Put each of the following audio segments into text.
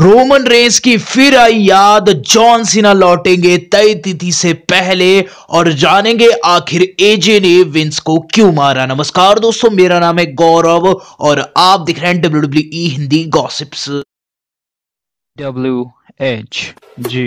Roman Reigns की फिर आई याद, जॉन सीना लौटेंगे तय तिथि से पहले और जानेंगे आखिर एजे ने विंस को क्यों मारा। नमस्कार दोस्तों, मेरा नाम है गौरव और आप दिख रहे हैं WWE हिंदी गॉसिप्स। WHG।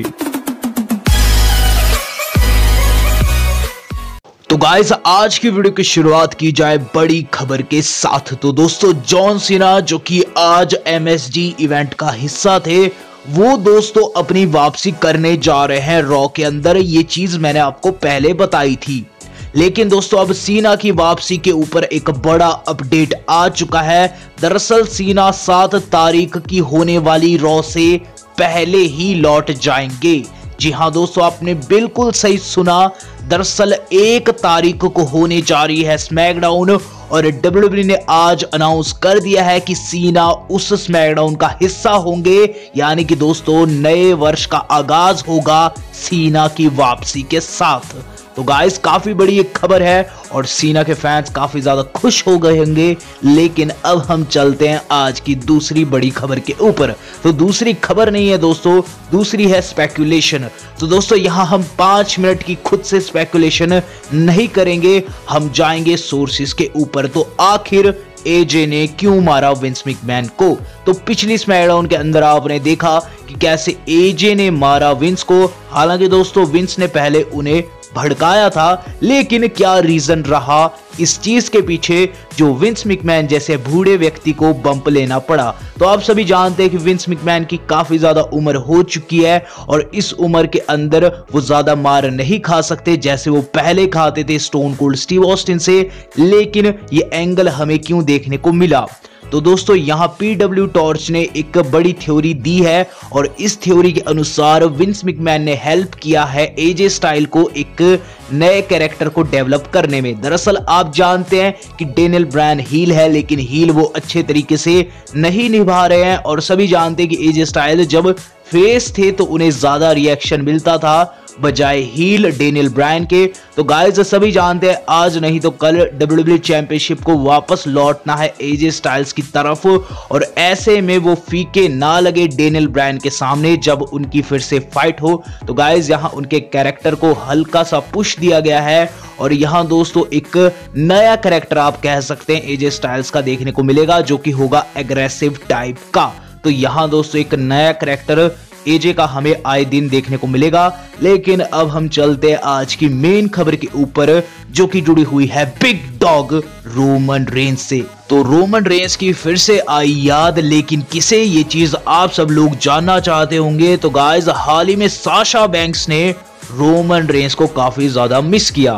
तो गाइस, आज की वीडियो की शुरुआत की जाए बड़ी खबर के साथ। तो दोस्तों, जॉन सीना जो कि आज MSG इवेंट का हिस्सा थे, वो दोस्तों अपनी वापसी करने जा रहे हैं रॉ के अंदर। ये चीज मैंने आपको पहले बताई थी, लेकिन दोस्तों अब सीना की वापसी के ऊपर एक बड़ा अपडेट आ चुका है। दरअसल सीना 7 तारीख की होने वाली रॉ से पहले ही लौट जाएंगे। जी हाँ दोस्तों, आपने बिल्कुल सही सुना। दरअसल 1 तारीख को होने जा रही है स्मैकडाउन और WWE ने आज अनाउंस कर दिया है कि सीना उस स्मैकडाउन का हिस्सा होंगे। यानी कि दोस्तों नए वर्ष का आगाज होगा सीना की वापसी के साथ। तो गाइस, काफी बड़ी एक खबर है और सीना के फैंस काफी ज्यादा खुश हो गए होंगे। लेकिन अब हम चलते हैं आज की दूसरी बड़ी खबर के ऊपर। तो दूसरी खबर नहीं है दोस्तों, दूसरी है स्पेकुलेशन। तो दोस्तों यहाँ हम 5 मिनट की खुद से स्पेकुलेशन नहीं करेंगे, हम जाएंगे सोर्सेस के ऊपर। तो आखिर एजे ने क्यों मारा विंस मैकमैन को? तो पिछली स्मैकडाउन के अंदर आपने देखा कि कैसे एजे ने मारा विंस को। हालांकि दोस्तों विंस ने पहले उन्हें भड़काया था, लेकिन क्या रीजन रहा इस चीज के पीछे जो विंस मैकमैन जैसे बूढ़े व्यक्ति को बंप लेना पड़ा? तो आप सभी जानते हैं कि विंस मैकमैन की काफी ज्यादा उम्र हो चुकी है और इस उम्र के अंदर वो ज्यादा मार नहीं खा सकते जैसे वो पहले खाते थे स्टोन कोल्ड स्टीव ऑस्टिन से। लेकिन ये एंगल हमें क्यों देखने को मिला? तो दोस्तों यहाँ PW टॉर्च ने एक बड़ी थ्योरी दी है और इस थ्योरी के अनुसार विंस मैकमैन ने हेल्प किया है एजे स्टाइल को एक नए कैरेक्टर को डेवलप करने में। दरअसल आप जानते हैं कि डेनियल ब्रायन हील है, लेकिन हील वो अच्छे तरीके से नहीं निभा रहे हैं और सभी जानते हैं कि एजे स्टाइल जब फेस थे तो उन्हें ज्यादा रिएक्शन मिलता था बजाय हील डेनियल ब्रायन के। तो गाइस सभी जानते हैं आज नहीं तो कल WWE चैंपियनशिप को वापस लौटना है एजे स्टाइल्स की तरफ और ऐसे में वो फीके ना लगे डेनियल ब्रायन के सामने जब उनकी फिर से फाइट हो। तो गाइस यहाँ उनके कैरेक्टर को हल्का सा पुश दिया गया है और यहाँ दोस्तों एक नया कैरेक्टर आप कह सकते हैं एजे स्टाइल्स का देखने को मिलेगा जो कि होगा एग्रेसिव टाइप का। तो यहाँ दोस्तों एक नया कैरेक्टर एजे का हमें आए दिन देखने को मिलेगा। लेकिन अब हम चलते हैं आज की मेन खबर के ऊपर जो कि जुड़ी हुई है बिग डॉग रोमन रेंस से। तो रोमन रेंस की फिर से आई याद, लेकिन किसे? ये चीज आप सब लोग जानना चाहते होंगे। तो गाइस, हाल ही में साशा बैंक्स ने रोमन रेंस को काफी ज्यादा मिस किया।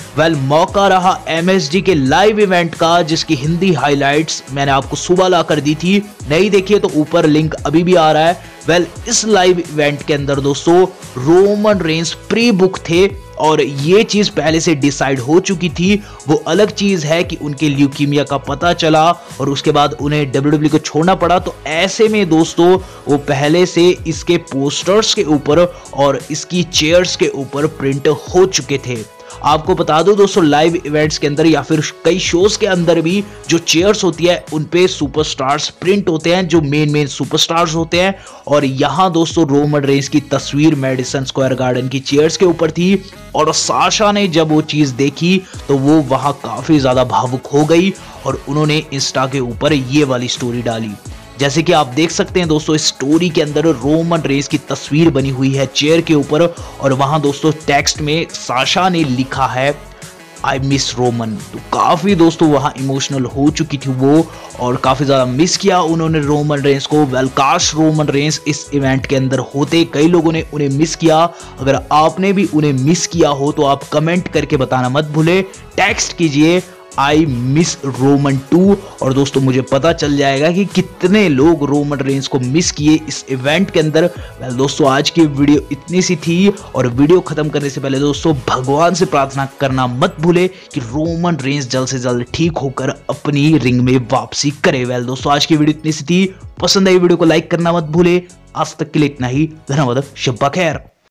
मौका रहा MSG के लाइव इवेंट का जिसकी हिंदी हाइलाइट्स मैंने आपको सुबह ला कर दी थी। नहीं देखिए तो ऊपर लिंक अभी भी आ रहा है। इस लाइव इवेंट के अंदर दोस्तों रोमन रेंस प्री बुक थे और ये चीज पहले से डिसाइड हो चुकी थी। वो अलग चीज है कि उनके ल्यूकीमिया का पता चला और उसके बाद उन्हें WWE को छोड़ना पड़ा। तो ऐसे में दोस्तों वो पहले से इसके पोस्टर्स के ऊपर और इसकी चेयर्स के ऊपर प्रिंट हो चुके थे। आपको बता दो दोस्तों, लाइव इवेंट्स के अंदर या फिर कई शोज के अंदर भी जो चेयर्स होती है उन पे सुपरस्टार्स प्रिंट होते हैं, जो मेन सुपरस्टार्स होते हैं। और यहाँ दोस्तों रोमन रेंस की तस्वीर मेडिसन स्क्वायर गार्डन की चेयर्स के ऊपर थी और साशा ने जब वो चीज देखी तो वो वहां काफी ज्यादा भावुक हो गई और उन्होंने इंस्टा के ऊपर ये वाली स्टोरी डाली। जैसे कि आप देख सकते हैं दोस्तों, इस स्टोरी के अंदर रोमन रेंस की तस्वीर बनी हुई है चेयर के ऊपर और वहां दोस्तों टेक्स्ट में साशा ने लिखा है आई मिस रोमन। तो काफी दोस्तों वहां इमोशनल हो चुकी थी वो और काफी ज्यादा मिस किया उन्होंने रोमन रेंस को। काश रोमन रेंस इस इवेंट के अंदर होते। कई लोगों ने उन्हें मिस किया। अगर आपने भी उन्हें मिस किया हो तो आप कमेंट करके बताना मत भूले, टेक्स्ट कीजिए आई मिस रोमन 2 और दोस्तों मुझे पता चल जाएगा कि कितने लोग रोमन रेंस को मिस किए इस इवेंट के अंदर। दोस्तों आज की वीडियो इतनी सी थी और वीडियो खत्म करने से पहले दोस्तों भगवान से प्रार्थना करना मत भूले कि रोमन रेंस जल्द से जल्द ठीक होकर अपनी रिंग में वापसी करे। दोस्तों आज की वीडियो इतनी सी थी। पसंद आई वीडियो को लाइक करना मत भूले। आज तक के लिए इतना ही। धन्यवाद। शब्बा खैर।